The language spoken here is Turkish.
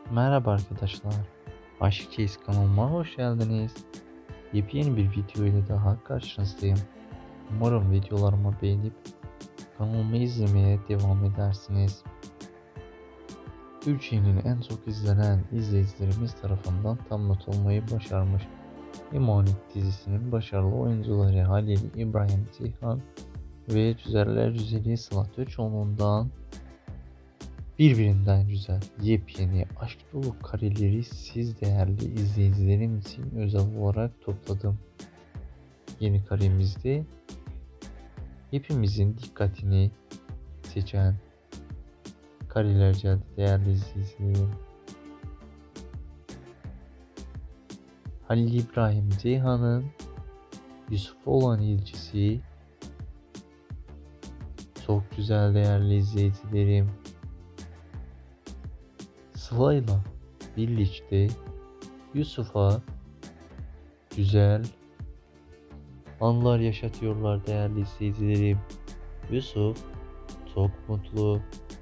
Merhaba arkadaşlar. Aşk Çeyiz kanalıma hoş geldiniz. Yepyeni bir video ile daha karşınızdayım. Umarım videolarımı beğenip kanalımı izlemeye devam edersiniz. Türkiye'nin en çok izlenen izleyicilerimiz tarafından tam not olmayı başarmış Emanet dizisinin başarılı oyuncuları Halil İbrahim Ceyhan ve Güzeller Güzeli Sıla Türkoğlu'ndan birbirinden güzel, yepyeni, aşk dolu kareleri siz değerli izleyicilerim için özel olarak topladım. Yeni karemizde hepimizin dikkatini seçen kareler geldi değerli izleyicilerim. Halil İbrahim Ceyhan'ın Yusuf'a olan ilgisi çok güzel değerli izleyicilerim. Sıla'yla birlikte Yusuf'a güzel anlar yaşatıyorlar değerli izleyicilerim. Yusuf çok mutlu,